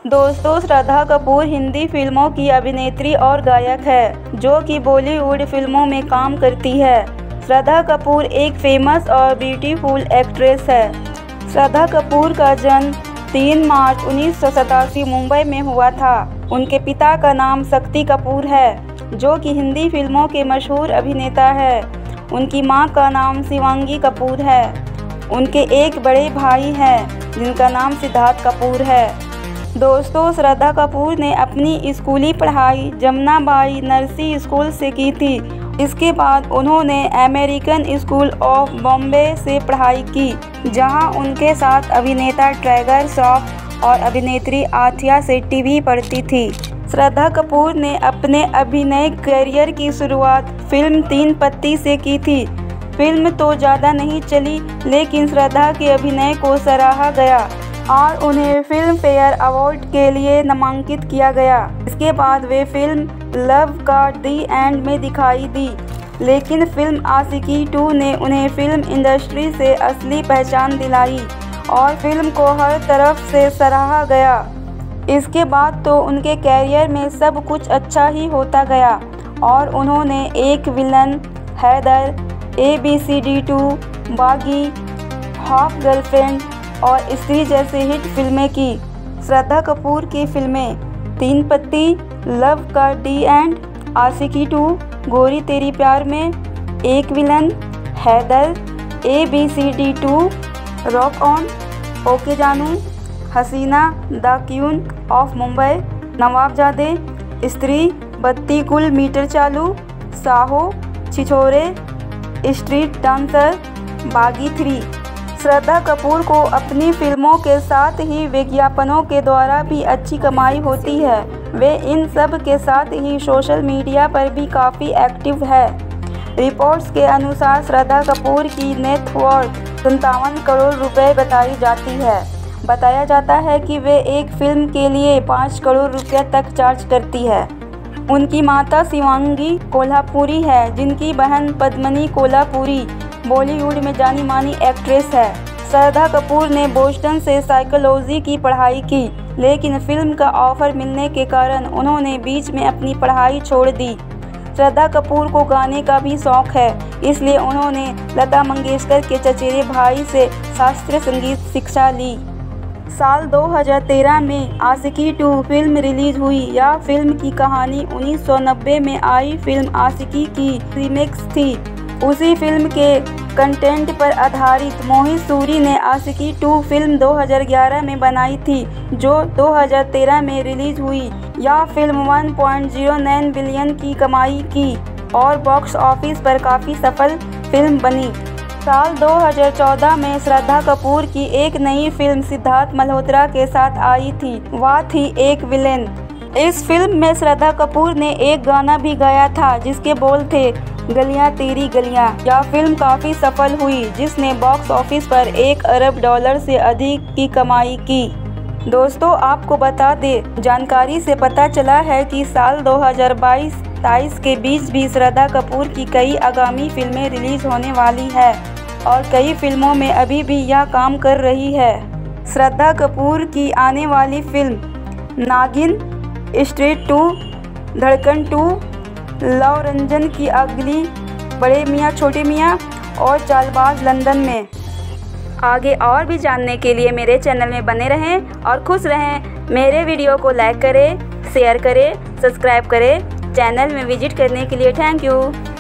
दोस्तों, श्रद्धा कपूर हिंदी फिल्मों की अभिनेत्री और गायक है जो कि बॉलीवुड फिल्मों में काम करती है। श्रद्धा कपूर एक फेमस और ब्यूटीफुल एक्ट्रेस है। श्रद्धा कपूर का जन्म 3 मार्च 1987 मुंबई में हुआ था। उनके पिता का नाम शक्ति कपूर है जो कि हिंदी फिल्मों के मशहूर अभिनेता है। उनकी मां का नाम शिवांगी कपूर है। उनके एक बड़े भाई हैं जिनका नाम सिद्धार्थ कपूर है। दोस्तों, श्रद्धा कपूर ने अपनी स्कूली पढ़ाई जमुनाबाई नरसी स्कूल से की थी। इसके बाद उन्होंने अमेरिकन स्कूल ऑफ बॉम्बे से पढ़ाई की, जहां उनके साथ अभिनेता टाइगर श्रॉफ और अभिनेत्री आथिया शेट्टी भी पढ़ती थी। श्रद्धा कपूर ने अपने अभिनय करियर की शुरुआत फिल्म तीन पत्ती से की थी। फिल्म तो ज़्यादा नहीं चली, लेकिन श्रद्धा के अभिनय को सराहा गया और उन्हें फिल्म फेयर अवार्ड के लिए नामांकित किया गया। इसके बाद वे फिल्म लव का दी एंड में दिखाई दी, लेकिन फिल्म आशिकी 2 ने उन्हें फिल्म इंडस्ट्री से असली पहचान दिलाई और फिल्म को हर तरफ से सराहा गया। इसके बाद तो उनके कैरियर में सब कुछ अच्छा ही होता गया और उन्होंने एक विलन, हैदर, ABCD 2, बागी, हाफ गर्लफ्रेंड और स्त्री जैसी हिट फिल्में की। श्रद्धा कपूर की फिल्में तीन पत्ती, लव का डी एंड, आशिकी 2, गोरी तेरी Pyaar Mein, Ek villain, Haider, ABCD 2, rock on, okay Jaanu, Haseena, the queen of Mumbai, Nawabzaade, Stree, Batti गुल मीटर चालू, साहो, छिछोरे, स्ट्रीट डांसर, बागी 3। श्रद्धा कपूर को अपनी फिल्मों के साथ ही विज्ञापनों के द्वारा भी अच्छी कमाई होती है। वे इन सब के साथ ही सोशल मीडिया पर भी काफ़ी एक्टिव है। रिपोर्ट्स के अनुसार श्रद्धा कपूर की नेटवर्थ 57 करोड़ रुपए बताई जाती है। बताया जाता है कि वे एक फिल्म के लिए 5 करोड़ रुपये तक चार्ज करती है। उनकी माता शिवांगी कोल्हापुरी है, जिनकी बहन पद्मिनी कोल्हापुरी बॉलीवुड में जानी मानी एक्ट्रेस है। श्रद्धा कपूर ने बोस्टन से साइकोलॉजी की पढ़ाई की, लेकिन फिल्म का ऑफर मिलने के कारण उन्होंने बीच में अपनी पढ़ाई छोड़ दी। श्रद्धा कपूर को गाने का भी शौक है, इसलिए उन्होंने लता मंगेशकर के चचेरे भाई से शास्त्रीय संगीत शिक्षा ली। साल 2013 में आशिकी 2 फिल्म रिलीज हुई। यह फिल्म की कहानी 1990 में आई फिल्म आशिकी की रीमेक्स थी। उसी फिल्म के कंटेंट पर आधारित मोहित सूरी ने आशिकी 2 फिल्म 2011 में बनाई थी, जो 2013 में रिलीज हुई। यह फिल्म 1.09 बिलियन की कमाई की और बॉक्स ऑफिस पर काफ़ी सफल फिल्म बनी। साल 2014 में श्रद्धा कपूर की एक नई फिल्म सिद्धार्थ मल्होत्रा के साथ आई थी। वह थी एक विलेन। इस फिल्म में श्रद्धा कपूर ने एक गाना भी गाया था जिसके बोल थे, गलियां तेरी गलियां। यह फिल्म काफ़ी सफल हुई, जिसने बॉक्स ऑफिस पर $1 अरब से अधिक की कमाई की। दोस्तों, आपको बता दें, जानकारी से पता चला है कि साल 2022-23 के बीच भी श्रद्धा कपूर की कई आगामी फिल्में रिलीज होने वाली है और कई फिल्मों में अभी भी यह काम कर रही है। श्रद्धा कपूर की आने वाली फिल्म नागिन, स्ट्रीट 2, धड़कन 2, लव रंजन की अगली, बड़े मियाँ छोटे मियाँ और चालबाज लंदन में। आगे और भी जानने के लिए मेरे चैनल में बने रहें और खुश रहें। मेरे वीडियो को लाइक करें, शेयर करें, सब्सक्राइब करें। चैनल में विजिट करने के लिए थैंक यू।